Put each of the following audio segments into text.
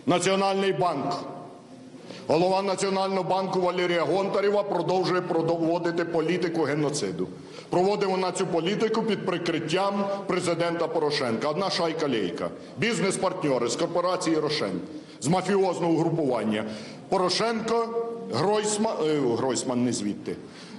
Національний банк. Голова Національного банку Валерія Гонтарева продовжує проводити політику геноциду. Проводить вона цю політику під прикриттям президента Порошенка. Одна шайка-лейка. Бізнес-партнери з корпорації «Рошен», з мафіозного угрупування. Порошенко, Гройсман не звідти.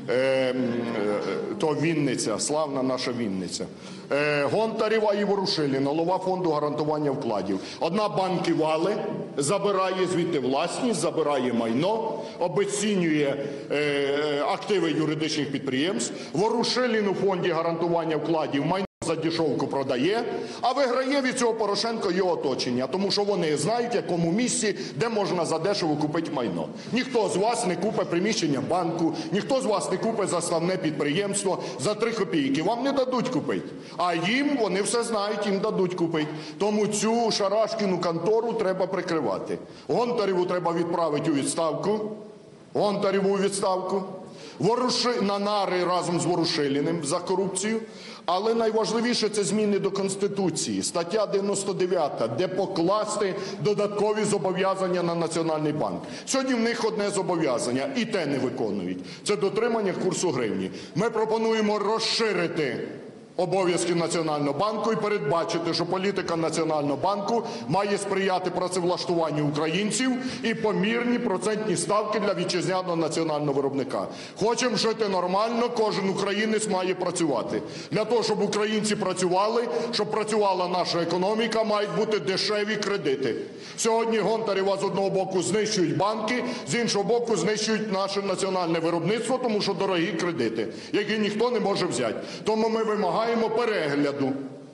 То Вінниця, славна наша Вінниця. Гонтарева і Ворушилін, голова фонду гарантування вкладів. Одна банки валить, забирає звідти власність, забирає майно, обезцінює активи юридичних підприємств. Ворушилін у фонді гарантування вкладів майно за дешевку продає, а виграє від цього Порошенко і його оточення, тому що вони знають, в якому місці, де можна задешево купити майно. Ніхто з вас не купить приміщення банку, ніхто з вас не купить заставне підприємство за 3 копійки. Вам не дадуть купити. А їм, вони все знають, їм дадуть купити. Тому цю шарашкіну контору треба прикривати. Гонтареву треба відправити у відставку. Гонтареву у відставку. На нари разом з Ворушиліним за корупцію. Але найважливіше – це зміни до Конституції. Стаття 99, де покласти додаткові зобов'язання на Національний банк. Сьогодні в них одне зобов'язання, і те не виконують. Це дотримання курсу гривні. Ми пропонуємо розширити обов'язки Національного банку і передбачити, що політика Національного банку має сприяти працевлаштуванню українців і помірні процентні ставки для вітчизняного національного виробника. Хочемо жити нормально, кожен українець має працювати. Для того, щоб українці працювали, щоб працювала наша економіка, мають бути дешеві кредити. Сьогодні Гонтарева з одного боку знищують банки, з іншого боку знищують наше національне виробництво, тому що дорогі кредити, які ніхто не може взяти. Тому ми вимагаємо перегляду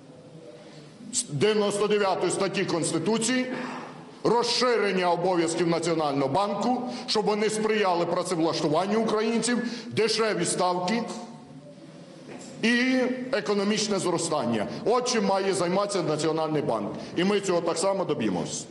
99 статті Конституції, розширення обов'язків Національного банку, щоб вони сприяли працевлаштуванню українців, дешеві ставки і економічне зростання. От чим має займатися Національний банк. І ми цього так само доб'ємось.